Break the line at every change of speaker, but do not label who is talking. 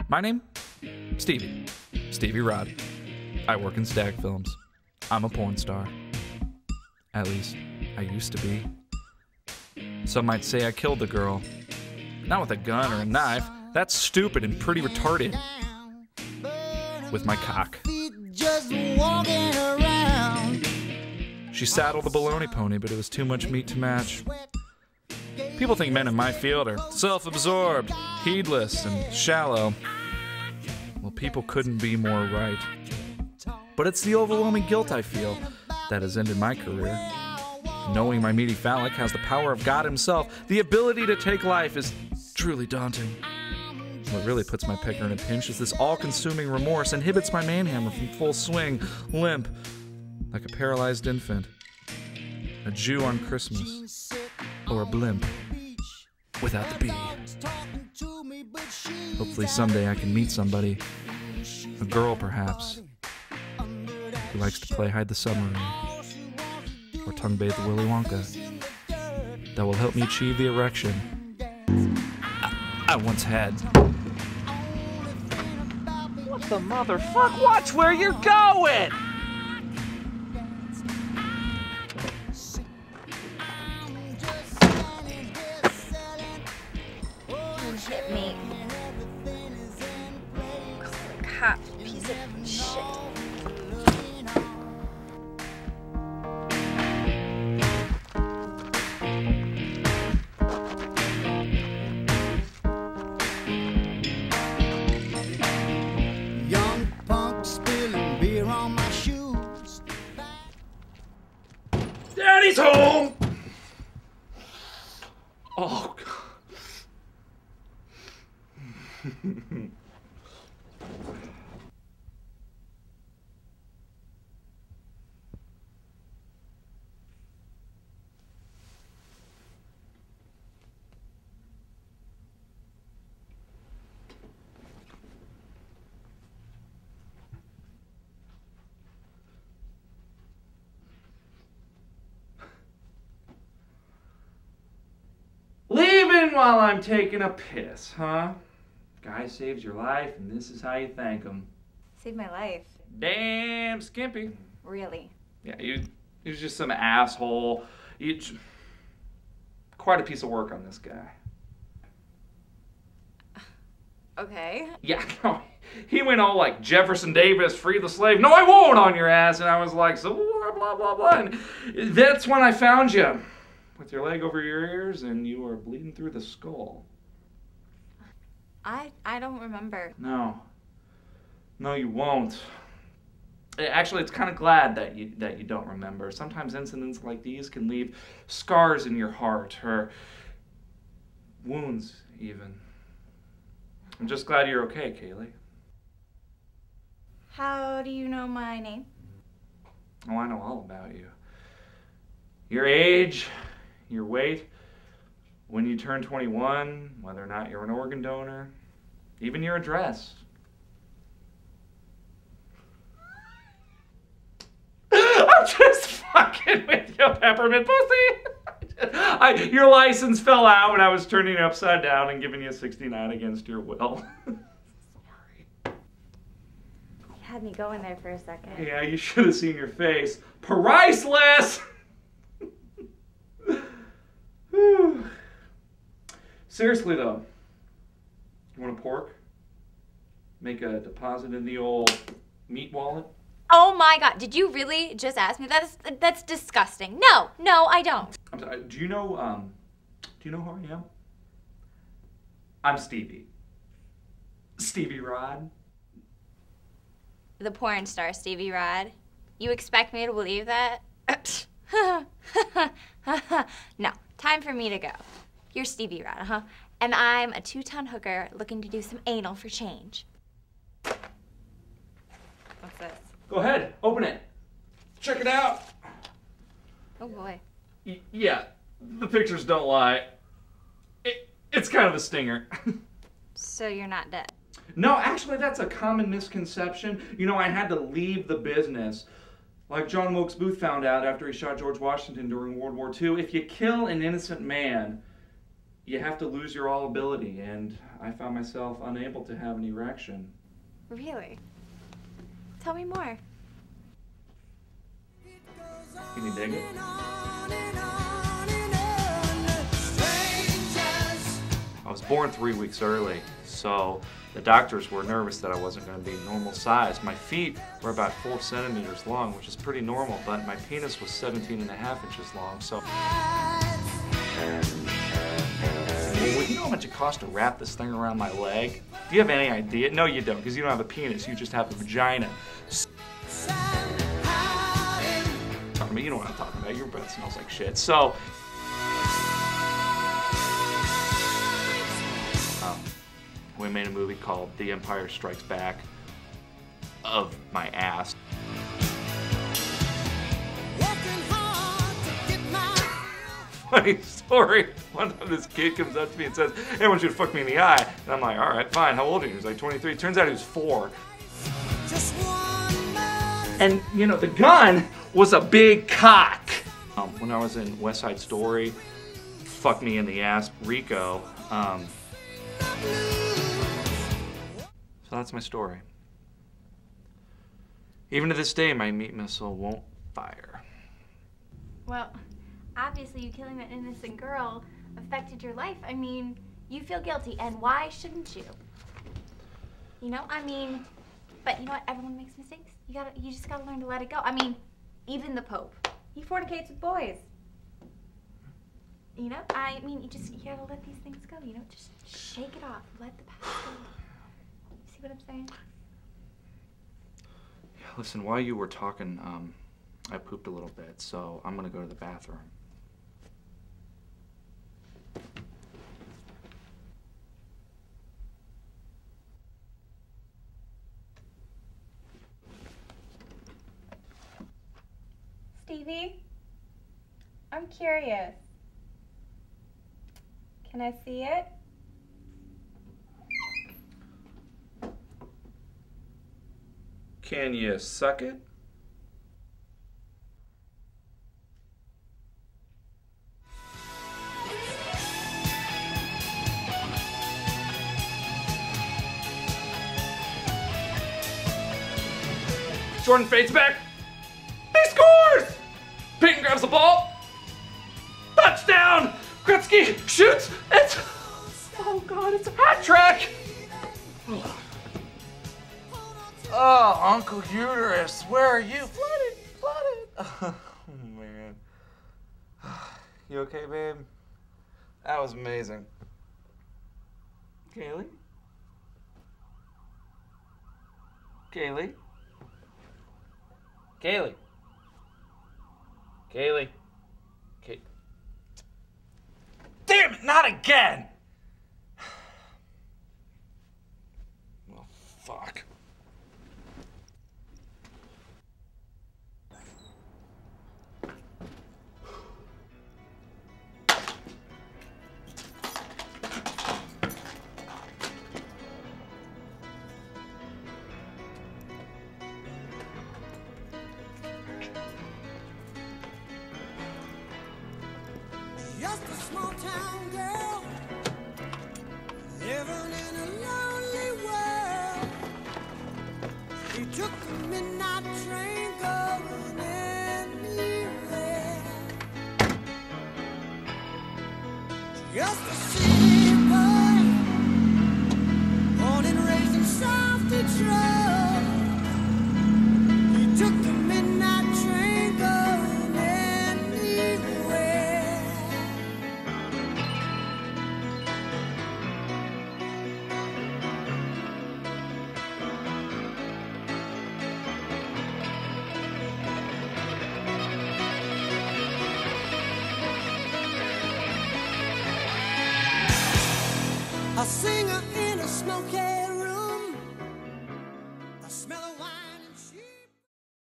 My name? Stevie Rod. I work in stag films. I'm a porn star. At least, I used to be. Some might say I killed the girl. Not with a gun or a knife. That's stupid and pretty retarded. With my cock. She saddled the baloney pony, but it was too much meat to match. People think men in my field are self-absorbed, heedless, and shallow. Well, people couldn't be more right. But it's the overwhelming guilt I feel that has ended my career. Knowing my meaty phallic has the power of God himself, the ability to take life is truly daunting. What really puts my pecker in a pinch is this all-consuming remorse inhibits my manhammer from full swing, limp, like a paralyzed infant, a Jew on Christmas, or a blimp without the bee. Hopefully someday I can meet somebody, a girl perhaps, who likes to play hide the submarine, or tongue bathe the Willy Wonka, that will help me achieve the erection I once had.
What the motherfuck? Watch where you're going!
Hit me. Cop, piece of shit.
Young punk spilling beer on my shoes.
Daddy's home! Oh, God. Leaving while I'm taking a piss, huh? Guy saves your life, and this is how you thank him.
Saved my life.
Damn skimpy.
Really?
Yeah, he was just some asshole. Quite a piece of work on this guy.
Okay.
Yeah, no, he went all like Jefferson Davis, free the slave. No, I won't on your ass. And I was like, so blah, blah, blah, blah. And that's when I found you. With your leg over your ears, and you are bleeding through the skull.
I don't remember.
No, you won't. Actually, it's kind of glad that you don't remember. Sometimes incidents like these can leave scars in your heart, or wounds even. I'm just glad you're okay, Kaylee.
How do you know my name?
Oh, I know all about you. Your age, your weight, when you turn 21, whether or not you're an organ donor, even your address. I'm just fucking with you, Peppermint Pussy. Your license fell out when I was turning it upside down and giving you 69 against your will. Sorry.
You had me going there for a second.
Yeah, you should have seen your face. Priceless! Seriously though, you want a pork? Make a deposit in the old meat wallet?
Oh my God, did you really just ask me? That's disgusting. No, I don't.
I'm sorry, do you know who I am? I'm Stevie Rod.
The porn star Stevie Rod. You expect me to believe that? No, time for me to go. You're Stevie Rod, huh? And I'm a 2-ton hooker looking to do some anal for change. What's this?
Go ahead, open it. Check it out.
Oh boy.
Yeah, the pictures don't lie. It's kind of a stinger.
So you're not dead?
No, actually that's a common misconception. You know, I had to leave the business. Like John Wilkes Booth found out after he shot George Washington during World War II, if you kill an innocent man, you have to lose your all ability, and I found myself unable to have an erection.
Really? Tell me more.
Can you dig it? I was born 3 weeks early, so the doctors were nervous that I wasn't going to be normal size. My feet were about 4 centimeters long, which is pretty normal, but my penis was 17.5 inches long, so... Well, you know how much it costs to wrap this thing around my leg? Do you have any idea? No, you don't, because you don't have a penis, you just have a vagina. I mean, you know what I'm talking about, your breath smells like shit, so... We made a movie called The Empire Strikes Back of my ass. Funny story. One time this kid comes up to me and says, hey, I want you to fuck me in the eye. And I'm like, all right, fine. How old are you? He's like 23. Turns out he was 4. And, you know, the gun was a big cock. When I was in West Side Story, fuck me in the ass, Rico. So that's my story. Even to this day, my meat missile won't fire.
Well, obviously you killing that innocent girl affected your life. I mean, you feel guilty, and why shouldn't you? You know, I mean, but you know what? Everyone makes mistakes. You just gotta learn to let it go. I mean, even the Pope, he fornicates with boys. You know, I mean, you gotta let these things go. You know, just shake it off. Let the past go. See what I'm saying?
Yeah, listen, while you were talking, I pooped a little bit, so I'm gonna go to the bathroom.
Stevie, I'm curious. Can I see it?
Can you suck it? Jordan fades back. He scores! Peyton grabs the ball. Touchdown! Gretzky shoots. It's... Oh, God, it's a hat trick. Oh, Uncle Uterus, where are you? Flooded. Oh, man. You okay, babe? That was amazing. Kaylee? Kaylee? Kaylee? Kaylee? Damn it, not again! Well, fuck.
Just a small town girl living in a lonely world. She took the midnight train going anywhere. Just a city boy, born and raised in South Detroit. He took the midnight train going anywhere. A singer in a smoky